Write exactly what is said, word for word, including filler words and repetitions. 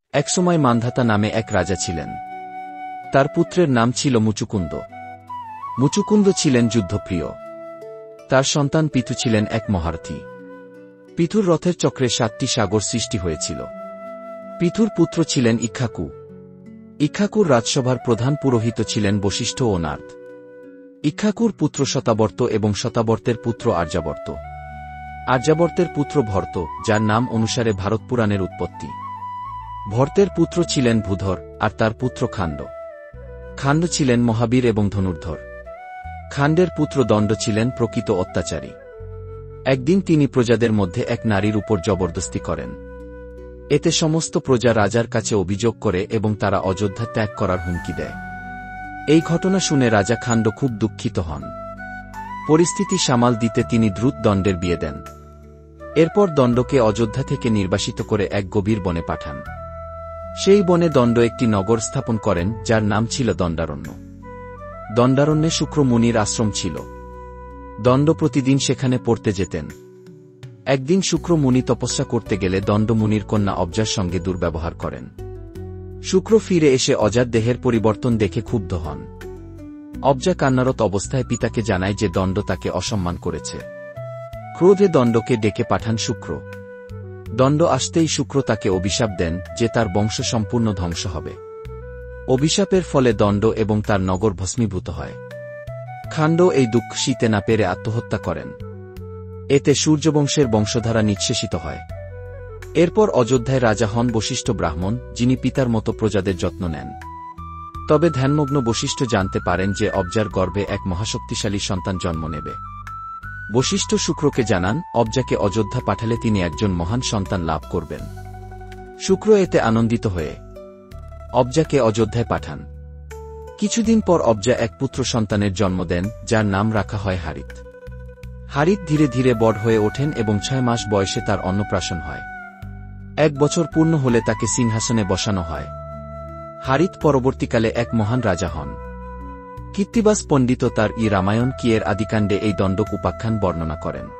একসময় মান্ধাতা নামে এক রাজা ছিলেন। তার পুত্রের নাম ছিল মুচুকুন্দ। মুচুকুন্দ ছিলেন যুদ্ধপ্রিয়। তার সন্তান পিথু ছিলেন এক মহারথী। পিথুর রথের চক্রে সাতটি সাগর সৃষ্টি হয়েছিল। পিথুর পুত্র ছিলেন ইক্ষ্বাকু। ইক্ষ্বাকুর রাজসভার প্রধান পুরোহিত ছিলেন বশিষ্ঠ ও নারদ। ইক্ষ্বাকুর পুত্র শতাবর্ত এবং শতাবর্তের পুত্র আর্যাবর্ত। আর্যাবর্তের পুত্র ভর্ত, যার নাম অনুসারে ভারতপুরাণের উৎপত্তি। ভর্তের পুত্র ছিলেন ভূধর, আর তার পুত্র খাণ্ড। খাণ্ড ছিলেন মহাবীর এবং ধনুর্ধর। খাণ্ডের পুত্র দণ্ড ছিলেন প্রকৃত অত্যাচারী। একদিন তিনি প্রজাদের মধ্যে এক নারীর উপর জবরদস্তি করেন। এতে সমস্ত প্রজা রাজার কাছে অভিযোগ করে এবং তারা অযোধ্যা ত্যাগ করার হুমকি দেয়। এই ঘটনা শুনে রাজা খাণ্ড খুব দুঃখিত হন। পরিস্থিতি সামাল দিতে তিনি দ্রুত দণ্ডের বিয়ে দেন। এরপর দণ্ডকে অযোধ্যা থেকে নির্বাসিত করে এক গভীর বনে পাঠান। সেই বনে দণ্ড একটি নগর স্থাপন করেন, যার নাম ছিল দণ্ডারণ্য। দণ্ডারণ্যে শুক্র মুনির আশ্রম ছিল। দণ্ড প্রতিদিন সেখানে পড়তে যেতেন। একদিন শুক্র মুনি তপস্যা করতে গেলে দণ্ড মুনির কন্যা অব্জার সঙ্গে দুর্ব্যবহার করেন। শুক্র ফিরে এসে অজার দেহের পরিবর্তন দেখে ক্ষুব্ধ হন। অব্জা কান্নারত অবস্থায় পিতাকে জানায় যে দণ্ড তাকে অসম্মান করেছে। ক্রোধে দণ্ডকে ডেকে পাঠান শুক্র। দণ্ড আসতেই শুক্র তাকে অভিশাপ দেন যে তার বংশ সম্পূর্ণ ধ্বংস হবে। অভিশাপের ফলে দণ্ড এবং তার নগর ভস্মীভূত হয়। খাণ্ড এই দুঃখ সইতে না পেরে আত্মহত্যা করেন। এতে সূর্যবংশের বংশধারা নিঃশেষিত হয়। এরপর অযোধ্যায় রাজা হন বশিষ্ঠ ব্রাহ্মণ, যিনি পিতার মতো প্রজাদের যত্ন নেন। তবে ধ্যানমগ্ন বশিষ্ঠ জানতে পারেন যে অব্জার গর্ভে এক মহাশক্তিশালী সন্তান জন্ম নেবে। বশিষ্ঠ শুক্রকে জানান অব্জাকে অযোধ্যা পাঠালে তিনি একজন মহান সন্তান লাভ করবেন। শুক্র এতে আনন্দিত হয়ে অব্জাকে অযোধ্যায় পাঠান। কিছুদিন পর অব্জা এক পুত্র সন্তানের জন্ম দেন, যার নাম রাখা হয় হারিত। হারিত ধীরে ধীরে বড় হয়ে ওঠেন এবং ছয় মাস বয়সে তার অন্নপ্রাশন হয়। এক বছর পূর্ণ হলে তাকে সিংহাসনে বসানো হয়। হারিত পরবর্তীকালে এক মহান রাজা হন। কীর্তিবাস পণ্ডিত তার ই রামায়ণ কি এর আদিকাণ্ডে এই দণ্ডক উপাখ্যান বর্ণনা করেন।